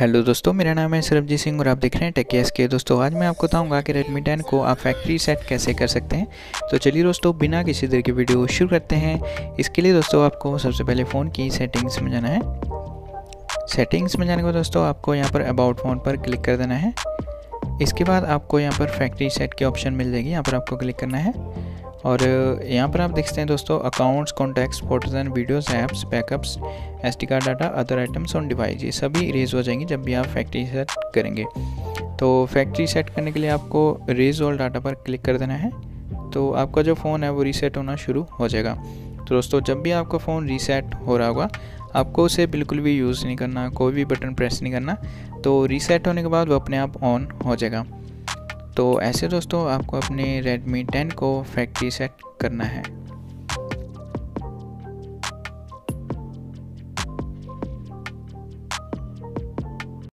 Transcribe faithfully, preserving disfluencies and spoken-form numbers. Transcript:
Hello दोस्तों, मेरा नाम है सरबजीत सिंह और आप देख रहे हैं टेक एस के। दोस्तों आज मैं आपको बताऊंगा कि Redmi टेन को आप फैक्ट्री सेट कैसे कर सकते हैं। तो चलिए दोस्तों, बिना किसी देर की वीडियो शुरू करते हैं। इसके लिए दोस्तों आपको सबसे पहले फ़ोन की सेटिंग्स में जाना है। सेटिंग्स में जाने के बाद दोस्तों आपको यहाँ पर अबाउट फ़ोन पर क्लिक कर देना है। इसके बाद आपको यहाँ पर फैक्ट्री सेट की ऑप्शन मिल जाएगी, यहाँ पर आपको क्लिक करना है। और यहाँ पर आप देख सकते हैं दोस्तों accounts, contacts, photos and videos, apps, backups, SD card data, other items on device, ये सभी इरेज हो जाएंगी जब भी आप फैक्ट्री सेट करेंगे। तो फैक्ट्री सेट करने के लिए आपको इरेज ऑल डाटा पर क्लिक कर देना है। तो आपका जो फ़ोन है वो रीसेट होना शुरू हो जाएगा। तो दोस्तों जब भी आपका फ़ोन रीसेट हो रहा होगा आपको उसे बिल्कुल भी यूज़ नहीं करना, कोई भी बटन प्रेस नहीं करना। तो रीसेट होने के बाद वो अपने आप ऑन हो जाएगा। तो ऐसे दोस्तों आपको अपने Redmi टेन को फैक्ट्री सेट करना है।